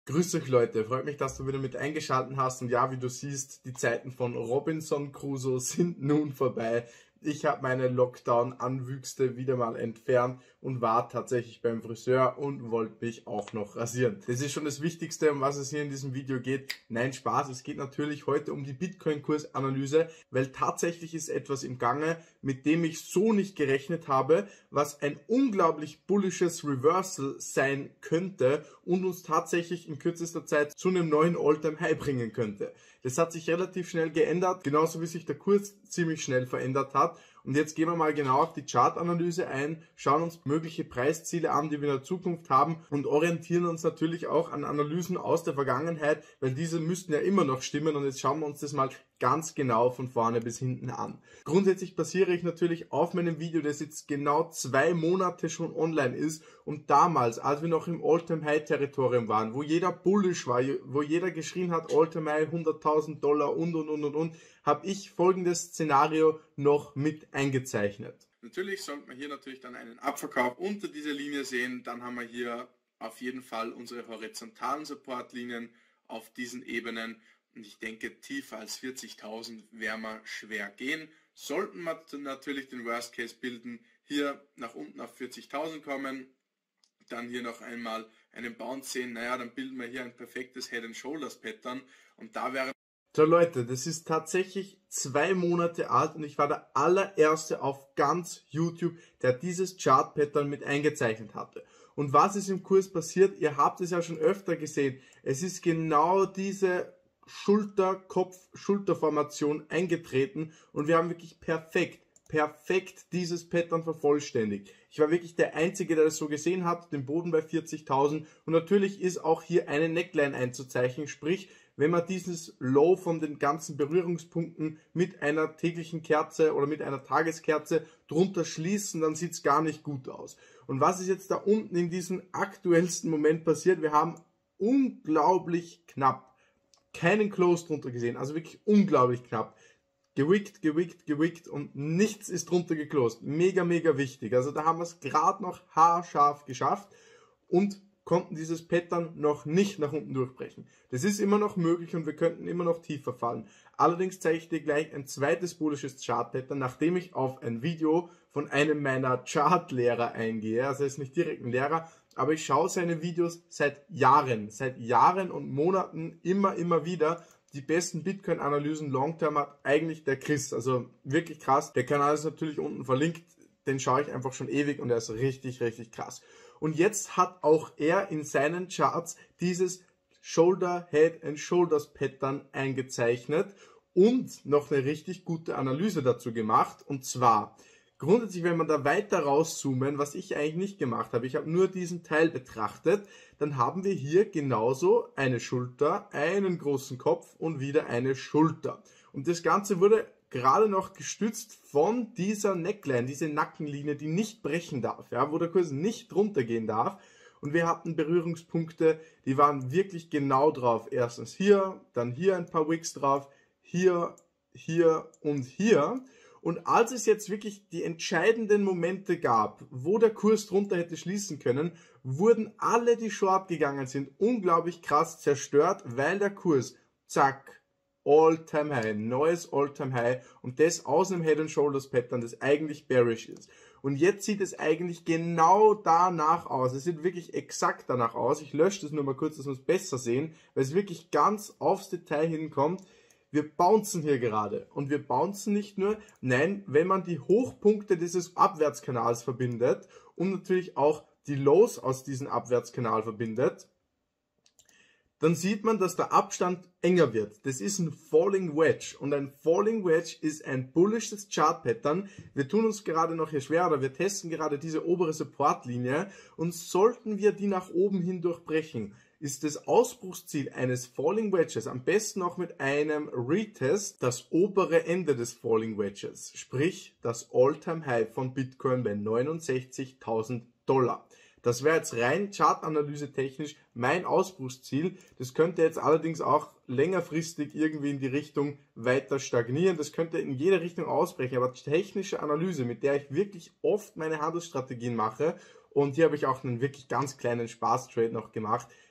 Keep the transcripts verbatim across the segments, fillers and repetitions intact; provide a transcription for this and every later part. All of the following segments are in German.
Grüß euch Leute, freut mich, dass du wieder mit eingeschaltet hast und ja, wie du siehst, die Zeiten von Robinson Crusoe sind nun vorbei. Ich habe meine Lockdown-Anwüchse wieder mal entfernt und war tatsächlich beim Friseur und wollte mich auch noch rasieren. Das ist schon das Wichtigste, um was es hier in diesem Video geht. Nein, Spaß, es geht natürlich heute um die Bitcoin-Kursanalyse, weil tatsächlich ist etwas im Gange, mit dem ich so nicht gerechnet habe, was ein unglaublich bullisches Reversal sein könnte und uns tatsächlich in kürzester Zeit zu einem neuen All-Time-High bringen könnte. Das hat sich relativ schnell geändert, genauso wie sich der Kurs ziemlich schnell verändert hat. Und jetzt gehen wir mal genau auf die Chartanalyse ein, schauen uns mögliche Preisziele an, die wir in der Zukunft haben und orientieren uns natürlich auch an Analysen aus der Vergangenheit, weil diese müssten ja immer noch stimmen und jetzt schauen wir uns das mal ganz genau von vorne bis hinten an. Grundsätzlich basiere ich natürlich auf meinem Video, das jetzt genau zwei Monate schon online ist und damals, als wir noch im All-Time-High-Territorium waren, wo jeder bullish war, wo jeder geschrien hat, All-Time-High, hunderttausend Dollar und und und und und, habe ich folgendes Szenario noch mit eingezeichnet. Natürlich sollte man hier natürlich dann einen Abverkauf unter dieser Linie sehen, dann haben wir hier auf jeden Fall unsere horizontalen Supportlinien auf diesen Ebenen. Und ich denke, tiefer als vierzigtausend werden wir schwer gehen. Sollten wir natürlich den Worst Case bilden, hier nach unten auf vierzigtausend kommen, dann hier noch einmal einen Bounce sehen, naja, dann bilden wir hier ein perfektes Head and Shoulders Pattern und da wäre... So Leute, das ist tatsächlich zwei Monate alt und ich war der allererste auf ganz YouTube, der dieses Chart-Pattern mit eingezeichnet hatte. Und was ist im Kurs passiert? Ihr habt es ja schon öfter gesehen. Es ist genau diese Schulter-Kopf-Schulter-Formation eingetreten und wir haben wirklich perfekt, perfekt dieses Pattern vervollständigt. Ich war wirklich der Einzige, der das so gesehen hat, den Boden bei vierzigtausend und natürlich ist auch hier eine Neckline einzuzeichnen, sprich, wenn wir dieses Low von den ganzen Berührungspunkten mit einer täglichen Kerze oder mit einer Tageskerze drunter schließen, dann sieht es gar nicht gut aus. Und was ist jetzt da unten in diesem aktuellsten Moment passiert? Wir haben unglaublich knapp keinen Close drunter gesehen, also wirklich unglaublich knapp. Gewickt, gewickt, gewickt und nichts ist drunter geclosed. Mega, mega wichtig. Also da haben wir es gerade noch haarscharf geschafft und konnten dieses Pattern noch nicht nach unten durchbrechen. Das ist immer noch möglich und wir könnten immer noch tiefer fallen. Allerdings zeige ich dir gleich ein zweites bullisches Chart-Pattern, nachdem ich auf ein Video von einem meiner Chart-Lehrer eingehe. Also er ist nicht direkt ein Lehrer, aber ich schaue seine Videos seit Jahren, seit Jahren und Monaten immer, immer wieder. Die besten Bitcoin-Analysen Long-Term hat eigentlich der Chris, also wirklich krass. Der Kanal ist natürlich unten verlinkt, den schaue ich einfach schon ewig und er ist richtig, richtig krass. Und jetzt hat auch er in seinen Charts dieses Shoulder, Head and Shoulders Pattern eingezeichnet und noch eine richtig gute Analyse dazu gemacht. Und zwar, grundsätzlich, wenn man da weiter rauszoomen, was ich eigentlich nicht gemacht habe, ich habe nur diesen Teil betrachtet, dann haben wir hier genauso eine Schulter, einen großen Kopf und wieder eine Schulter. Und das Ganze wurde gerade noch gestützt von dieser Neckline, diese Nackenlinie, die nicht brechen darf, ja, wo der Kurs nicht drunter gehen darf. Und wir hatten Berührungspunkte, die waren wirklich genau drauf. Erstens hier, dann hier ein paar Wicks drauf, hier, hier und hier. Und als es jetzt wirklich die entscheidenden Momente gab, wo der Kurs drunter hätte schließen können, wurden alle, die short gegangen sind, unglaublich krass zerstört, weil der Kurs, zack, All-Time-High, neues All-Time-High und das aus einem Head-and-Shoulders-Pattern, das eigentlich bearish ist. Und jetzt sieht es eigentlich genau danach aus. Es sieht wirklich exakt danach aus. Ich lösche das nur mal kurz, dass wir es besser sehen, weil es wirklich ganz aufs Detail hinkommt. Wir bouncen hier gerade und wir bouncen nicht nur, nein, wenn man die Hochpunkte dieses Abwärtskanals verbindet und natürlich auch die Lows aus diesem Abwärtskanal verbindet, dann sieht man, dass der Abstand enger wird. Das ist ein Falling Wedge und ein Falling Wedge ist ein bullisches Chart Pattern. Wir tun uns gerade noch hier schwer oder wir testen gerade diese obere Supportlinie und sollten wir die nach oben hin durchbrechen, ist das Ausbruchsziel eines Falling Wedges am besten auch mit einem Retest das obere Ende des Falling Wedges, sprich das All-Time High von Bitcoin bei neunundsechzigtausend Dollar. Das wäre jetzt rein Chartanalyse technisch mein Ausbruchsziel. Das könnte jetzt allerdings auch längerfristig irgendwie in die Richtung weiter stagnieren. Das könnte in jede Richtung ausbrechen. Aber technische Analyse, mit der ich wirklich oft meine Handelsstrategien mache, und hier habe ich auch einen wirklich ganz kleinen Spaß-Trade noch gemacht,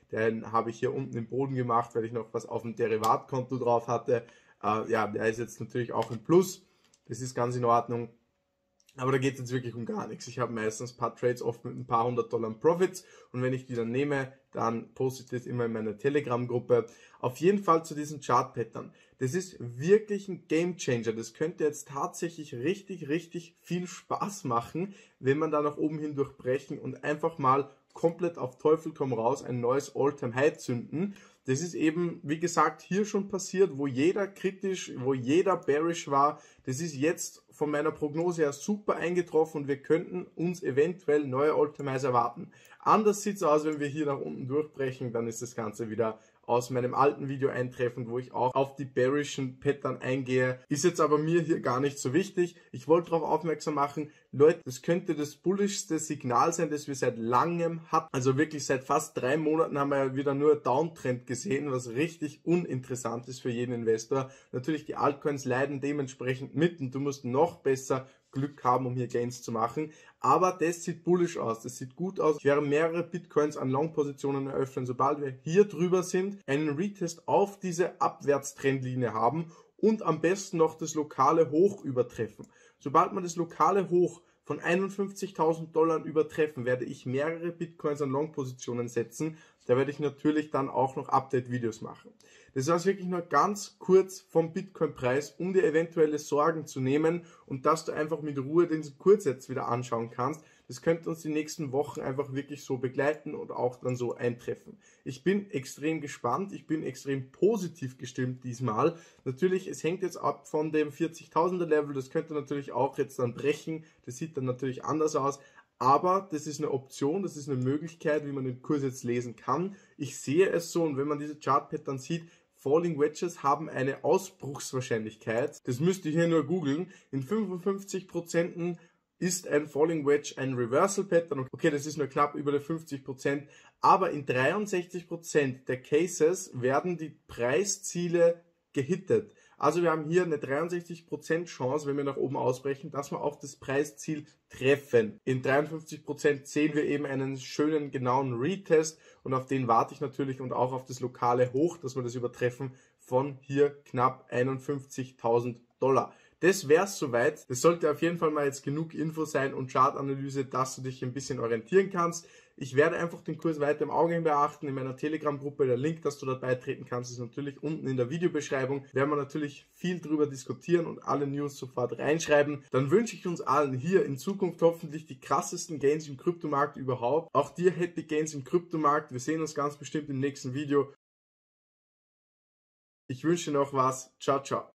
Den habe ich hier unten im Boden gemacht, weil ich noch was auf dem Derivatkonto drauf hatte. Äh, ja, der ist jetzt natürlich auch ein Plus. Das ist ganz in Ordnung. Aber da geht es jetzt wirklich um gar nichts. Ich habe meistens ein paar Trades oft mit ein paar hundert Dollar Profits und wenn ich die dann nehme, dann poste ich das immer in meiner Telegram-Gruppe. Auf jeden Fall zu diesen Chart-Pattern. Das ist wirklich ein Game-Changer. Das könnte jetzt tatsächlich richtig, richtig viel Spaß machen, wenn man da nach oben hin durchbrechen und einfach mal komplett auf Teufel komm raus ein neues All-Time-High zünden. Das ist eben, wie gesagt, hier schon passiert, wo jeder kritisch, wo jeder bearish war. Das ist jetzt von meiner Prognose her super eingetroffen und wir könnten uns eventuell neue All-Time-Highs erwarten. Anders sieht es aus, wenn wir hier nach unten durchbrechen, dann ist das Ganze wieder aus meinem alten Video eintreffend, wo ich auch auf die bearischen Pattern eingehe. Ist jetzt aber mir hier gar nicht so wichtig. Ich wollte darauf aufmerksam machen, Leute, das könnte das bullischste Signal sein, das wir seit langem hatten. Also wirklich seit fast drei Monaten haben wir ja wieder nur Downtrend gesehen, was richtig uninteressant ist für jeden Investor. Natürlich, die Altcoins leiden dementsprechend mit und du musst noch besser Glück haben, um hier Gains zu machen. Aber das sieht bullish aus, das sieht gut aus. Ich werde mehrere Bitcoins an Long-Positionen eröffnen, sobald wir hier drüber sind, einen Retest auf diese Abwärtstrendlinie haben und am besten noch das lokale Hoch übertreffen. Sobald man das lokale Hoch von einundfünfzigtausend Dollar übertreffen, werde ich mehrere Bitcoins an Long-Positionen setzen. Da werde ich natürlich dann auch noch Update-Videos machen. Das war wirklich nur ganz kurz vom Bitcoin-Preis, um dir eventuelle Sorgen zu nehmen und dass du einfach mit Ruhe den Kurs jetzt wieder anschauen kannst. Das könnte uns die nächsten Wochen einfach wirklich so begleiten und auch dann so eintreffen. Ich bin extrem gespannt, ich bin extrem positiv gestimmt diesmal. Natürlich, es hängt jetzt ab von dem vierzigtausender Level, das könnte natürlich auch jetzt dann brechen, das sieht dann natürlich anders aus. Aber das ist eine Option, das ist eine Möglichkeit, wie man den Kurs jetzt lesen kann. Ich sehe es so und wenn man diese Chart-Pattern sieht, Falling Wedges haben eine Ausbruchswahrscheinlichkeit. Das müsst ihr hier nur googeln. In fünfundfünfzig Prozent ist ein Falling Wedge ein Reversal Pattern. Okay, das ist nur knapp über der fünfzig Prozent. Aber in dreiundsechzig Prozent der Cases werden die Preisziele gehittet. Also wir haben hier eine dreiundsechzig Prozent Chance, wenn wir nach oben ausbrechen, dass wir auch das Preisziel treffen. In dreiundfünfzig Prozent sehen wir eben einen schönen, genauen Retest und auf den warte ich natürlich und auch auf das lokale Hoch, dass wir das übertreffen von hier knapp einundfünfzigtausend Dollar. Das wäre es soweit. Das sollte auf jeden Fall mal jetzt genug Info sein und Chartanalyse, dass du dich ein bisschen orientieren kannst. Ich werde einfach den Kurs weiter im Auge beachten in meiner Telegram-Gruppe. Der Link, dass du dort beitreten kannst, ist natürlich unten in der Videobeschreibung. Werden wir natürlich viel drüber diskutieren und alle News sofort reinschreiben. Dann wünsche ich uns allen hier in Zukunft hoffentlich die krassesten Gains im Kryptomarkt überhaupt. Auch dir Happy Gains im Kryptomarkt. Wir sehen uns ganz bestimmt im nächsten Video. Ich wünsche dir noch was. Ciao, ciao.